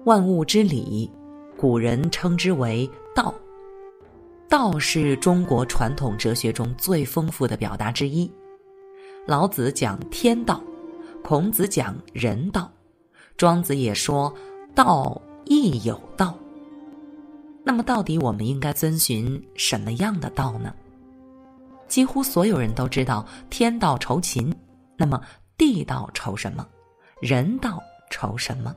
万物之理，古人称之为道。道是中国传统哲学中最丰富的表达之一。老子讲天道，孔子讲人道，庄子也说道亦有道。那么到底我们应该遵循什么样的道呢？几乎所有人都知道天道酬勤，那么地道酬什么？人道酬什么？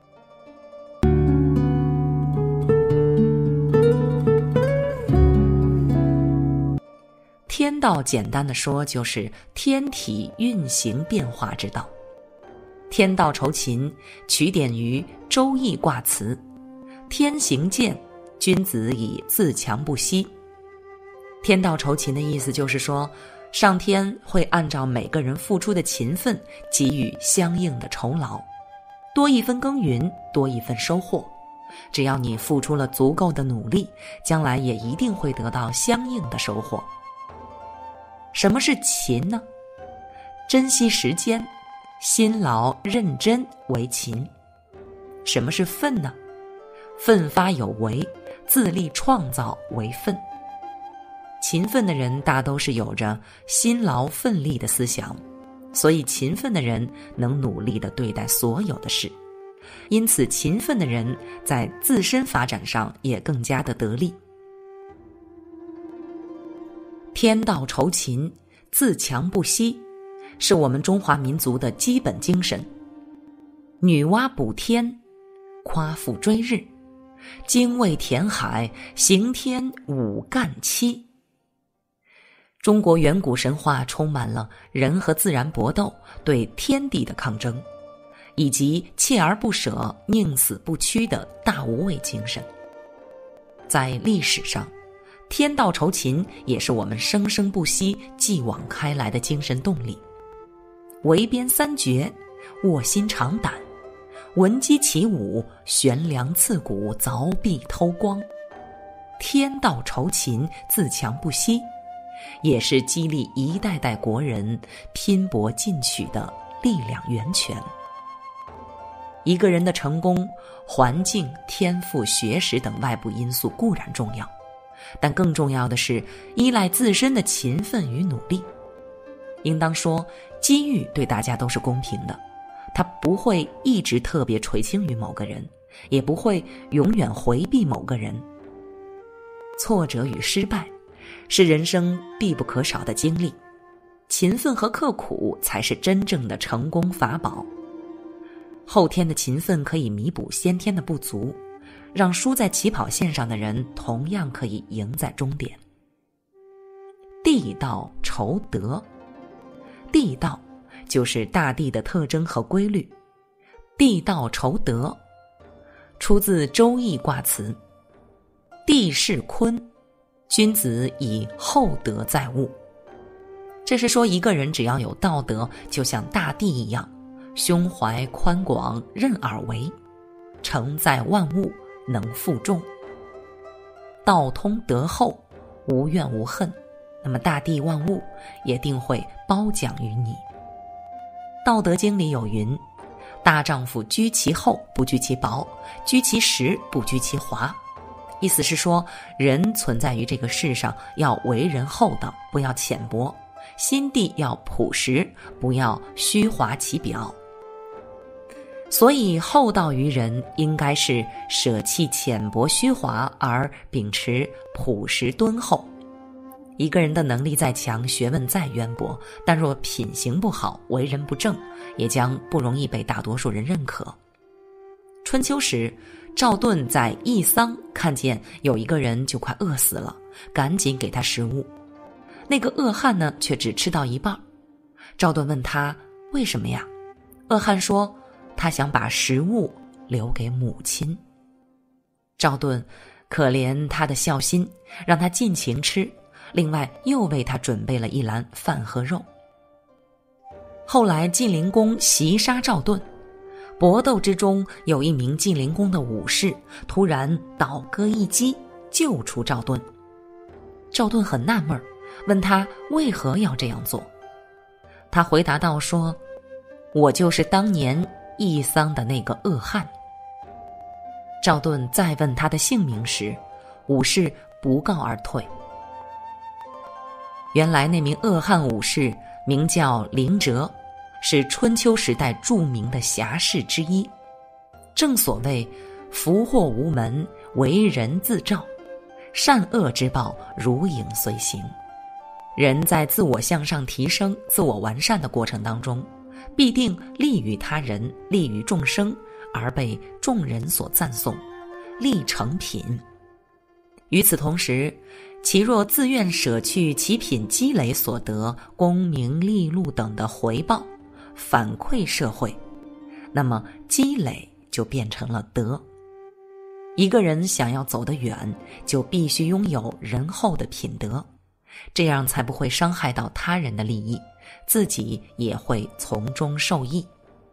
天道简单的说就是天体运行变化之道。天道酬勤取典于《周易》卦辞：天行健，君子以自强不息。天道酬勤的意思就是说，上天会按照每个人付出的勤奋给予相应的酬劳，多一分耕耘，多一分收获。只要你付出了足够的努力，将来也一定会得到相应的收获。什么是勤呢？珍惜时间，辛劳认真为勤。什么是奋呢？奋发有为，自力创造为奋。勤奋的人大都是有着辛劳奋力的思想，所以勤奋的人能努力地对待所有的事，因此勤奋的人在自身发展上也更加的得力。天道酬勤，自强不息，是我们中华民族的基本精神。女娲补天，夸父追日，精卫填海，刑天五干七。中国远古神话充满了人和自然搏斗，对天地的抗争，以及锲而不舍、宁死不屈的大无畏精神。在历史上，天道酬勤也是我们生生不息、继往开来的精神动力。围边三绝，卧薪尝胆，闻鸡起舞，悬梁刺股，凿壁偷光。天道酬勤，自强不息，也是激励一代代国人拼搏进取的力量源泉。一个人的成功，环境、天赋、学识等外部因素固然重要，但更重要的是依赖自身的勤奋与努力。应当说，机遇对大家都是公平的，它不会一直特别垂青于某个人，也不会永远回避某个人。挫折与失败是人生必不可少的经历，勤奋和刻苦才是真正的成功法宝。后天的勤奋可以弥补先天的不足，让输在起跑线上的人同样可以赢在终点。地道酬德，地道就是大地的特征和规律。地道酬德出自《周易》卦辞：地势坤，君子以厚德载物。这是说一个人只要有道德，就像大地一样，胸怀宽广，任而为，承载万物，能负重。道通德厚，无怨无恨，那么大地万物也定会褒奖于你。道德经里有云：大丈夫居其厚，不居其薄，居其实，不居其华。意思是说，人存在于这个世上，要为人厚道，不要浅薄，心地要朴实，不要虚华其表。所以厚道于人应该是舍弃浅薄虚华，而秉持朴实敦厚。一个人的能力再强，学问再渊博，但若品行不好，为人不正，也将不容易被大多数人认可。春秋时，赵盾在义桑看见有一个人就快饿死了，赶紧给他食物。那个恶汉呢，却只吃到一半。赵盾问他为什么呀？恶汉说他想把食物留给母亲。赵盾可怜他的孝心，让他尽情吃，另外又为他准备了一篮饭和肉。后来晋灵公袭杀赵盾，搏斗之中，有一名晋灵公的武士突然倒戈一击，救出赵盾。赵盾很纳闷，问他为何要这样做。他回答道说：我就是当年义桑的那个恶汉。 赵盾再问他的姓名时，武士不告而退。原来那名恶汉武士名叫林哲，是春秋时代著名的侠士之一。正所谓福祸无门，为人自照，善恶之报如影随形。人在自我向上提升、自我完善的过程当中，必定利于他人，利于众生，而被众人所赞颂，立成品。与此同时，其若自愿舍去其品积累所得功名利禄等的回报，反馈社会，那么积累就变成了德。一个人想要走得远，就必须拥有仁厚的品德，这样才不会伤害到他人的利益，自己也会从中受益。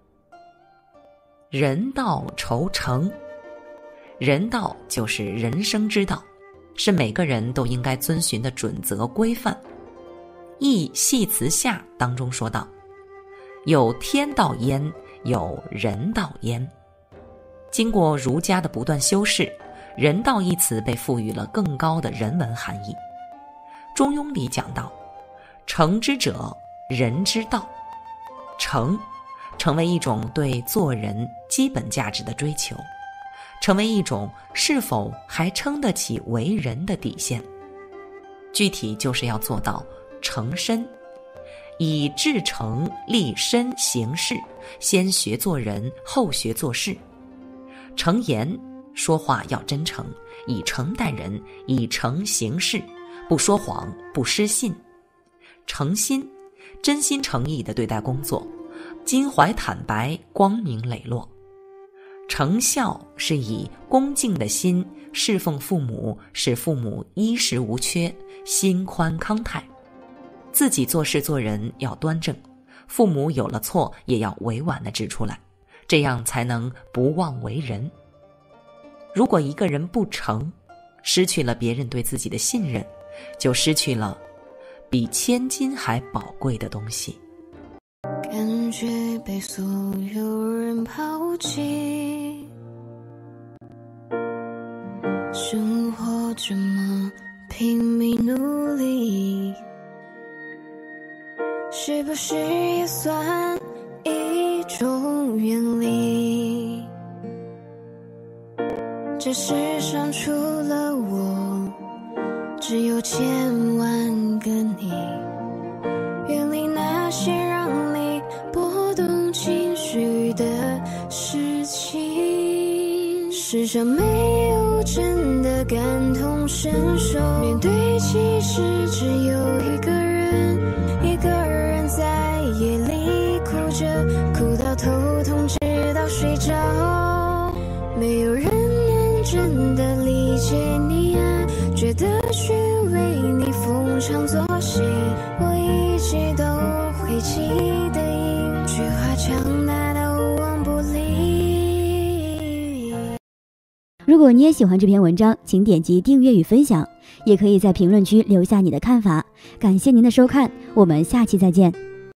人道酬诚，人道就是人生之道，是每个人都应该遵循的准则规范。《易系辞下》当中说道：有天道焉，有人道焉。经过儒家的不断修饰，人道一词被赋予了更高的人文含义。中庸里讲到，诚之者，人之道。诚，成为一种对做人基本价值的追求，成为一种是否还撑得起为人的底线。具体就是要做到诚身，以至诚立身行事，先学做人，后学做事。诚言，说话要真诚，以诚待人，以诚行事，不说谎，不失信。诚心，真心诚意地对待工作，襟怀坦白，光明磊落。诚孝，是以恭敬的心侍奉父母，使父母衣食无缺，心宽康泰。自己做事做人要端正，父母有了错也要委婉地指出来，这样才能不妄为人。如果一个人不诚，失去了别人对自己的信任，就失去了比千金还宝贵的东西。 感觉被所有人抛弃，生活这么拼命努力，是不是也算一种远离？这世上除了我，只有千万个你。远离那些让你波动情绪的事情，世上没有真的感同身受，面对其实只有一个人，一个人在夜里哭着，哭到头痛直到睡着。没有人能真的理解你啊，觉得去为你逢场作戏，我一直都会记得一句话，强大到无往不利。 如果你也喜欢这篇文章，请点击订阅与分享，也可以在评论区留下你的看法。感谢您的收看，我们下期再见。